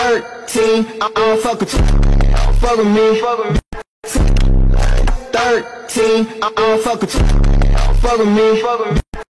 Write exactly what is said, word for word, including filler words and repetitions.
thirteen, I don't fuck with you. Fuck with me. thirteen, I don't fuck with you. Fuck with me.